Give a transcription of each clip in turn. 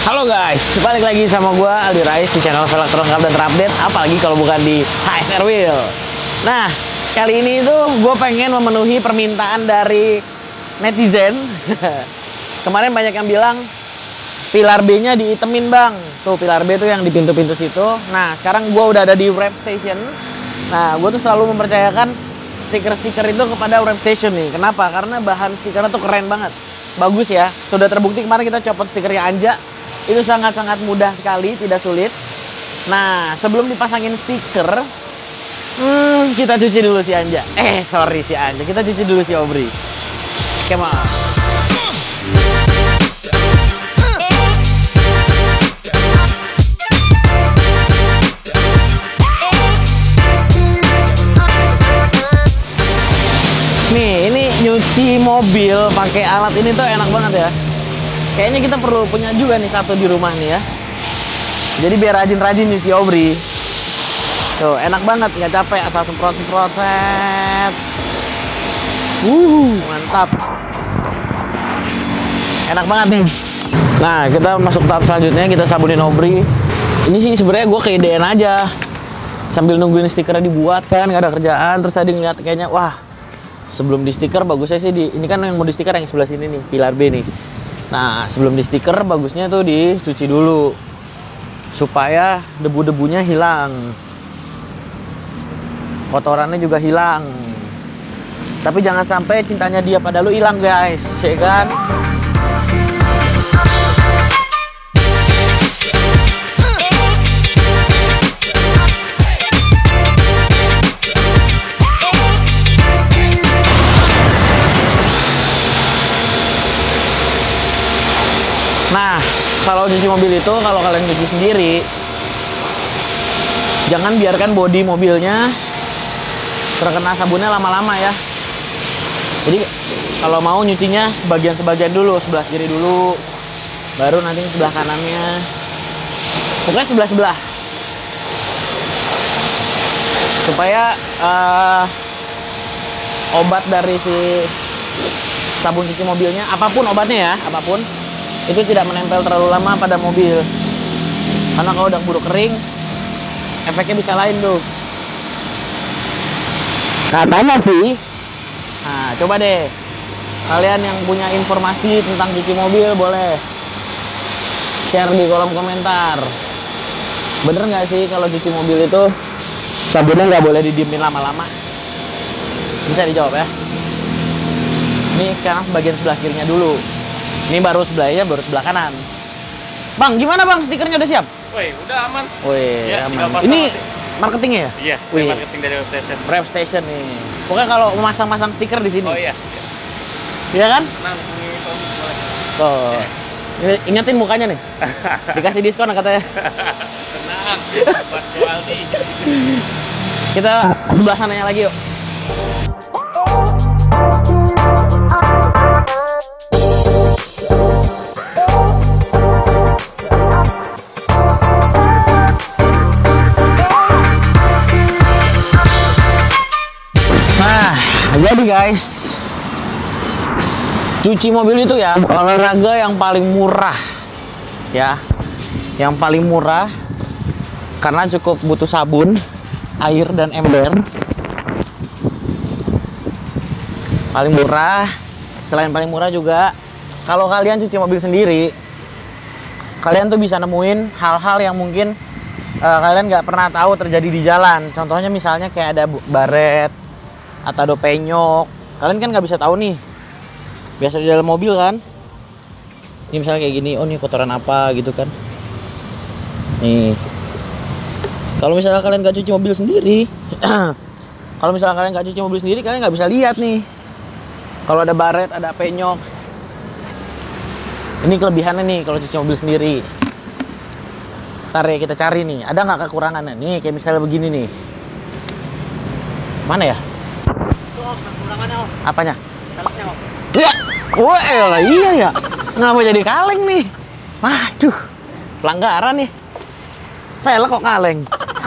Halo guys, balik lagi sama gue Aldi Rais di channel velg terlengkap dan terupdate, apalagi kalau bukan di HSR Wheel. Nah, kali ini tuh gue pengen memenuhi permintaan dari netizen. Kemarin banyak yang bilang pilar B-nya diitemin bang. Tuh pilar B tuh yang di pintu-pintu situ. Nah, sekarang gue udah ada di wrap station. Nah, gue tuh selalu mempercayakan stiker-stiker itu kepada wrap station nih. Kenapa? Karena bahan stikernya tuh keren banget. Bagus ya. Sudah terbukti kemarin kita copot stikernya Anja. Itu sangat-sangat mudah sekali, tidak sulit. Nah, sebelum dipasangin stiker, kita cuci dulu si Anja. Sorry si Anja. Kita cuci dulu si Aubrey. Come on. Nih, ini nyuci mobil pakai alat ini tuh enak banget ya. Kayaknya kita perlu punya juga nih satu di rumah nih ya. Jadi biar rajin-rajin nyuci Aubrey. Tuh, enak banget, nggak capek, asal semprot-semprot, set. Mantap. Enak banget nih. Nah, kita masuk tahap selanjutnya, kita sabunin Aubrey. Ini sih sebenarnya gue keidean aja. Sambil nungguin stikernya dibuat kan, nggak ada kerjaan. Terus tadi ngeliat kayaknya, wah, sebelum di stiker bagusnya sih ini kan yang mau di stiker yang sebelah sini nih, pilar B nih. Nah, sebelum di stiker bagusnya tuh dicuci dulu supaya debu-debunya hilang, kotorannya juga hilang. Tapi jangan sampai cintanya dia pada lu hilang guys, ya kan? Nah, kalau cuci mobil itu, kalau kalian cuci sendiri, jangan biarkan bodi mobilnya terkena sabunnya lama-lama ya. Jadi, kalau mau nyucinya sebagian-sebagian dulu, sebelah kiri dulu, baru nanti sebelah kanannya. Pokoknya sebelah-sebelah. Supaya obat dari si sabun cuci mobilnya, apapun obatnya ya, apapun, itu tidak menempel terlalu lama pada mobil. Karena kalau udah keburu kering, efeknya bisa lain tuh. Katanya sih. Nah, coba deh. Kalian yang punya informasi tentang cuci mobil boleh share di kolom komentar. Bener nggak sih kalau cuci mobil itu sabunnya nggak boleh didiemin lama-lama? Bisa dijawab ya. Ini sekarang bagian sebelah kirinya dulu. Ini baru sebelahnya, baru sebelah kanan. Bang, gimana bang? Stikernya udah siap? Woi, udah aman. Wih, ya, aman. Ini marketingnya ya? Iya, marketing dari web station. Web station nih. Pokoknya kalau mau masang-masang stiker di sini. Oh iya. Iya kan? Tenang, ini boleh. Tuh. Ingetin mukanya nih. Dikasih diskon katanya. Tenang, Mas Aldi. Kita sebelah sananya lagi yuk. Jadi guys, cuci mobil itu ya olahraga yang paling murah ya, yang paling murah karena cukup butuh sabun, air dan ember. Paling murah. Selain paling murah juga, kalau kalian cuci mobil sendiri, kalian tuh bisa nemuin hal-hal yang mungkin kalian nggak pernah tahu terjadi di jalan. Contohnya misalnya kayak ada baret atau ada penyok, kalian kan nggak bisa tahu nih. Biasa di dalam mobil kan, ini misalnya kayak gini, oh ini kotoran apa gitu kan. Nih, kalau misalnya kalian nggak cuci mobil sendiri, kalau misalnya kalian nggak cuci mobil sendiri, kalian nggak bisa lihat nih. Kalau ada baret, ada penyok, ini kelebihannya nih kalau cuci mobil sendiri. Ntar ya kita cari nih, ada nggak kekurangannya nih, kayak misalnya begini nih. Mana ya? Apanya? Ya, wah iya ya. Ngapa jadi kaleng nih? Waduh, pelanggaran nih. Velg kok kaleng.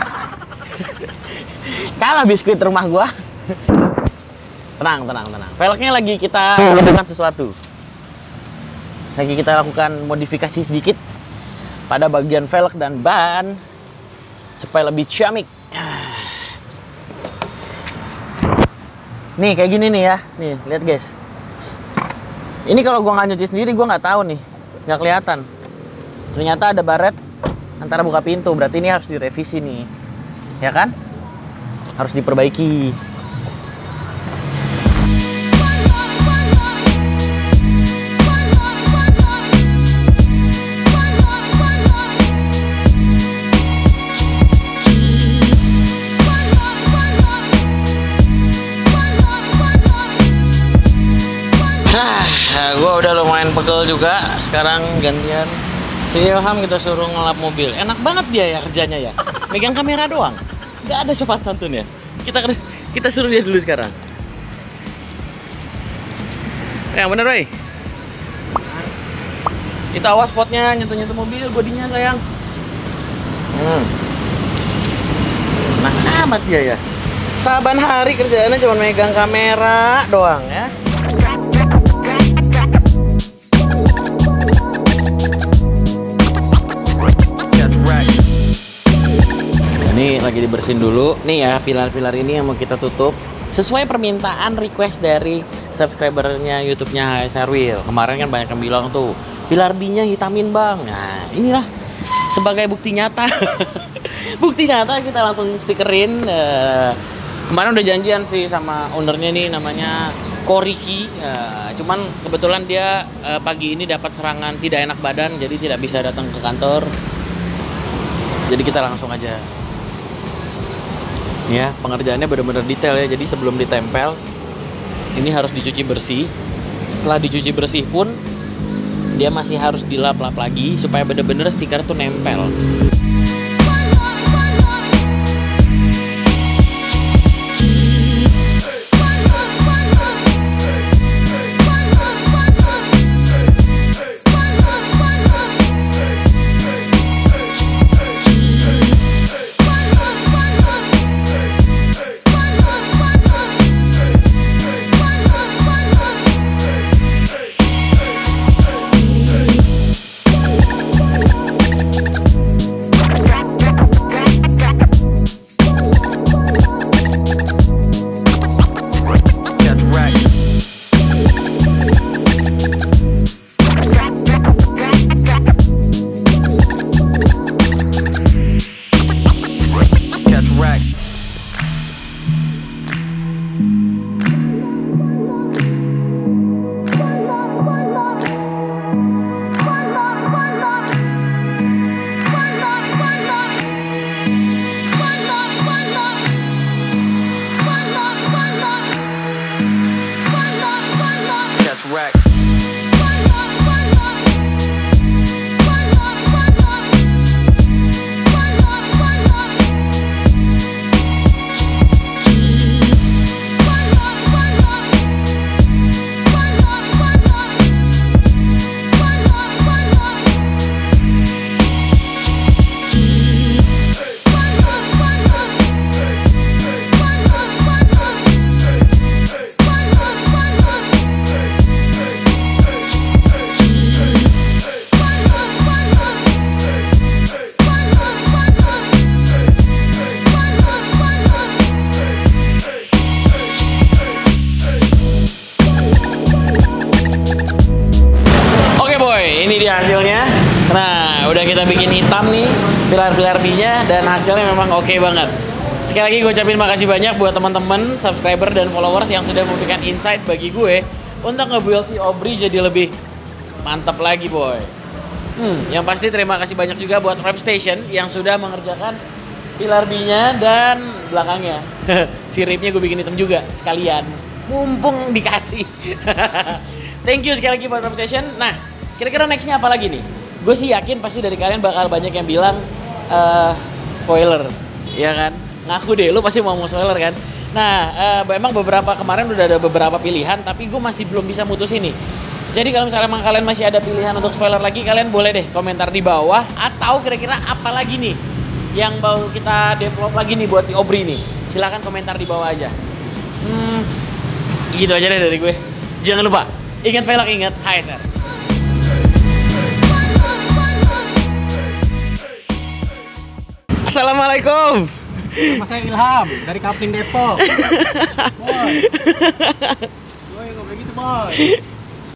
Kalah biskuit rumah gua. Tenang. Velgnya lagi kita lakukan sesuatu. Lagi kita lakukan modifikasi sedikit pada bagian velg dan ban supaya lebih ciamik. Nih kayak gini nih ya, nih lihat guys. Ini kalau gua nggak nyuci sendiri gua nggak tahu nih, nggak kelihatan. Ternyata ada baret antara buka pintu, berarti ini harus direvisi nih, ya kan? Harus diperbaiki. Gue udah lumayan pegel juga. Sekarang gantian si Ilham kita suruh ngelap mobil. Enak banget dia ya kerjanya ya. Megang kamera doang. Gak ada sopan santun ya. Kita suruh dia dulu sekarang. Yang bener, Roy. Kita awas spotnya nyentuh-nyentuh mobil, bodinya sayang. Nah amat dia ya. Saban hari kerjaannya cuma megang kamera doang ya. Ini lagi dibersihin dulu. Nih ya, pilar-pilar ini yang mau kita tutup sesuai permintaan request dari subscribernya YouTube-nya HSR Wheel. Kemarin kan banyak yang bilang tuh, pilar B-nya hitamin bang. Nah, inilah sebagai bukti nyata. Bukti nyata kita langsung stikerin. Kemarin udah janjian sih sama ownernya nih, namanya Koriki. Cuman kebetulan dia pagi ini dapat serangan tidak enak badan, jadi tidak bisa datang ke kantor. Jadi kita langsung aja. Ya, pengerjaannya benar-benar detail ya. Jadi sebelum ditempel, ini harus dicuci bersih. Setelah dicuci bersih pun, dia masih harus dilap-lap lagi supaya benar-benar stiker tuh nempel. Ini dia hasilnya. Nah, udah kita bikin hitam nih pilar-pilar B-nya dan hasilnya memang oke banget. Sekali lagi gue ucapin makasih banyak buat teman-teman, subscriber dan followers yang sudah memberikan insight bagi gue untuk nge-build si Obri jadi lebih mantap lagi, boy. Yang pasti terima kasih banyak juga buat Rap Station yang sudah mengerjakan pilar B-nya dan belakangnya. Si ripnya gue bikin hitam juga sekalian. Mumpung dikasih. Thank you sekali lagi buat Rap Station. Nah, kira-kira nextnya apa lagi nih? Gue sih yakin pasti dari kalian bakal banyak yang bilang spoiler, ya kan? Ngaku deh, lu pasti mau spoiler kan? Nah, memang beberapa kemarin udah ada beberapa pilihan, tapi gue masih belum bisa mutus ini. Jadi kalau misalnya emang kalian masih ada pilihan untuk spoiler lagi, kalian boleh deh komentar di bawah. Atau kira-kira apa lagi nih yang mau kita develop lagi nih buat si Obri nih? Silahkan komentar di bawah aja. Gitu aja deh dari gue. Jangan lupa, ingat velg, ingat HSR. Assalamualaikum. Nama saya Ilham dari Kapling Depok. Boy. Boy, nggak boleh gitu, boy.